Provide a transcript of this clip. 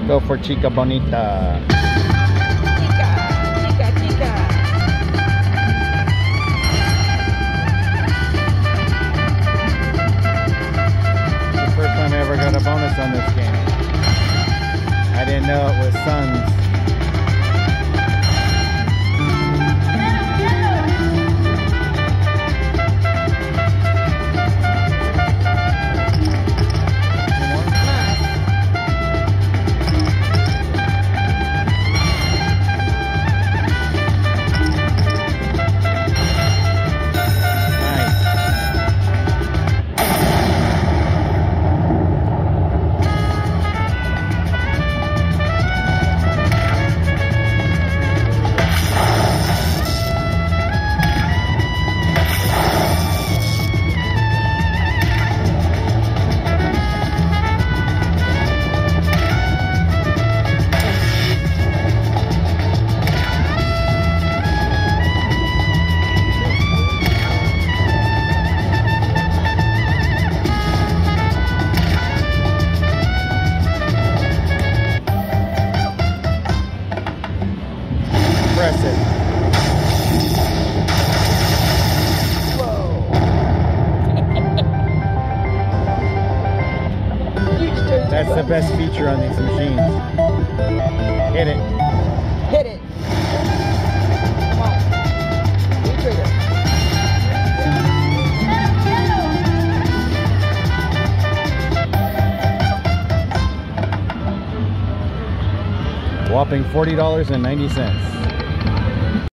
Go for Chica Bonita. Chica. It's the first time I ever got a bonus on this game. I didn't know it was Suns. Press it. That's the best feature on these machines. Hit it. Hit it. Come on. Re-trigger. Whopping $40.90.